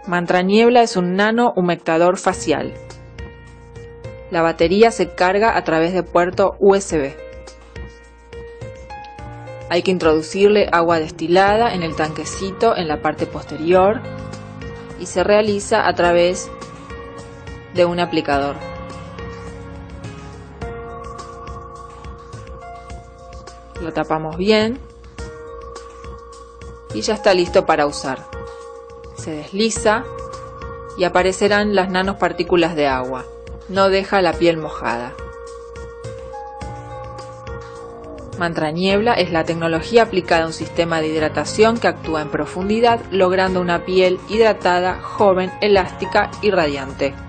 Mantra Niebla es un nano humectador facial. La batería se carga a través de puerto USB. Hay que introducirle agua destilada en el tanquecito en la parte posterior y se realiza a través de un aplicador. Lo tapamos bien y ya está listo para usar. Se desliza y aparecerán las nanopartículas de agua. No deja la piel mojada. Mantra Niebla es la tecnología aplicada a un sistema de hidratación que actúa en profundidad, logrando una piel hidratada, joven, elástica y radiante.